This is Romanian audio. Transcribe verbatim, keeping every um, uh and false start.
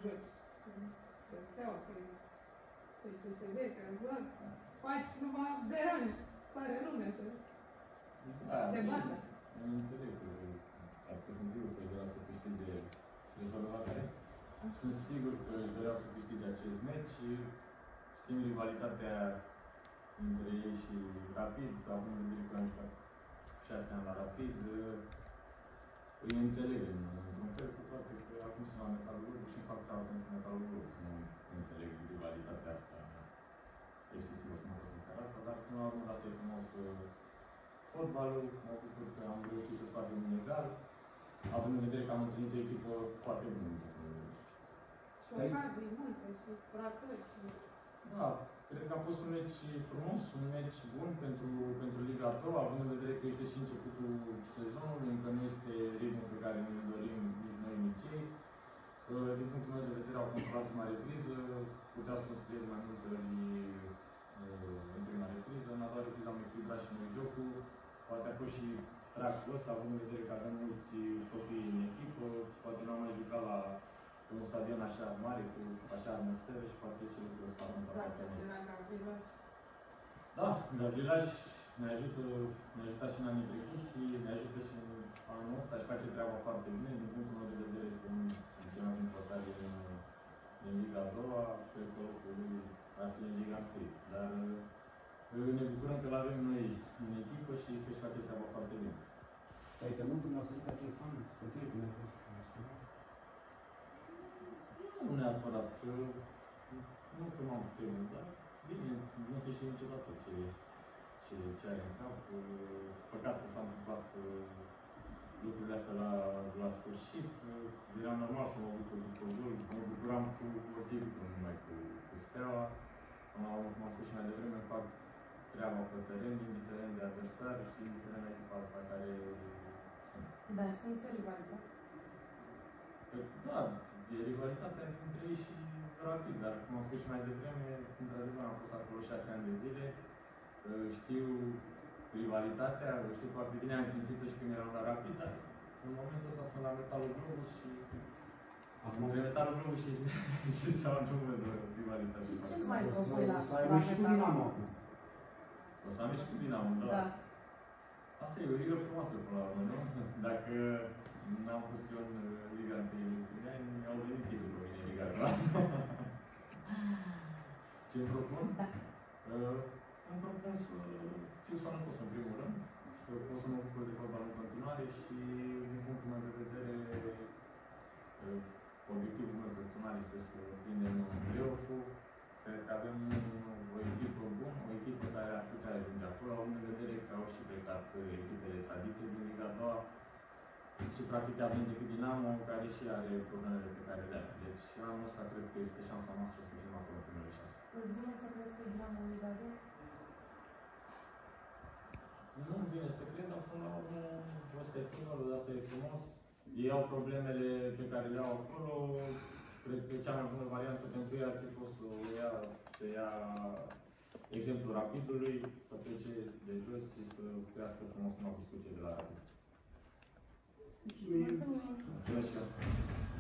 joci. Pe Steaua, pe, pe C S V, că bă, faci numai deranj, sare lumea să Da, debată. Nu înțeleg că, adică sunt sigur că își doreau să câștige rezolvarea. Sunt sigur că își doreau să câștige acest meci și știm rivalitatea între ei și Rapid, având în vedere că am jucat șase ani la Rapid, îi înțelegem într-un fel, cu toate că acum sunt la Metalurg și fac treaba pentru Metalurg. Nu înțeleg rivalitatea asta. Deci, sigur, să mă pot înțelega, dar până la urmă asta e frumos fotbalul. Mă bucur că am reușit să scoatem un egal, având în vedere că am întâlnit o echipă foarte bună. Și ocazii multe, și ratări. Și... Da, cred că a fost un meci frumos, un meci bun pentru, pentru Liga a doua, având în vedere că este și începutul sezonului, încă nu este ritmul pe care ne-l dorim nici noi, nici ei. Din punctul meu de vedere, au controlat prima repriză, puteau să înscrieze mai multe ori în prima repriză, în a doua repriză am echilibrat și noi jocul. Poate a fost și tracul ăsta, având în vedere că avem mulți copii în echipă, poate n-am mai jucat la un stadion așa mare, cu așa atmosferă și poate și lucrul ăsta am întâmplat. Da, Gabrielaș ne ajută, ne ajută și în anii trecuți, ne ajută și în anul ăsta și face treaba foarte bine. Din punctul meu de vedere este un cel mai important din, din Liga a doua, cred că locul lui ar fi în Liga întâi. Dar ne bucurăm că l-avem noi în echipă și că își face treaba foarte bine. Ai temut când a sărit acel fan? Spune cum a fost? Nu neapărat, că nu că m-am temut, dar bine, nu se știe niciodată ce, ce, ce are în cap. Păcat că s-a întâmplat lucrurile astea la, la sfârșit. Era normal să mă bucur după gol. Mă bucuram cu orice echipă, nu numai cu, cu Steaua. Cum am spus și mai devreme, fac treaba pe teren, indiferent de adversar și indiferent de echipa pe care sunt. Da, simți o rivalitate? Da, e rivalitatea între ei și Rapid, dar cum am spus și mai devreme, într-adevăr am fost acolo șase ani de zile. Știu rivalitatea, o știu foarte bine, am simțit-o și când eram la Rapid, dar în momentul ăsta sunt la Metalul Globus și între Metalul Globus și, și Steaua nu văd rivalitate. Ce-ți mai propui la Să ai mai și cu Dinamo acum. O să am și cu Dinamo, da. Da. Asta e o ligă frumoasă până la urmă, nu? Dacă n-am fost eu în Liga întâi în ultimii ani, au venit ei după mine în Liga a doua. Ce-mi propun? Da. Uh, îmi propun să fiu sănătos în primul rând, să pot să mă bucur de fotbal în continuare și, din punctul meu de vedere, uh, obiectivul meu personal este să prindem play-off-ul. Cred că avem o echipă bună, o echipă care ar putea ajunge acolo, având în vedere că au și plecat echipele de tradiție din Liga a doua și practic avem decât Dinamo, care și are problemele pe care le are. Deci anul ăsta cred că este șansa noastră să fim acolo în primele șase. Îți vine să crezi că Dinamo în Liga a doua? Nu vine să cred, dar până la urmă ăsta e fotbalul, asta e frumos. Ei au problemele pe care le au acolo. Cred că cea mai bună variantă pentru ei ar fi fost să ia, să ia exemplul Rapidului, să plece de jos și să crească frumos cum au făcut cei de la Rapid. Mulțumim! Mulțumesc și eu!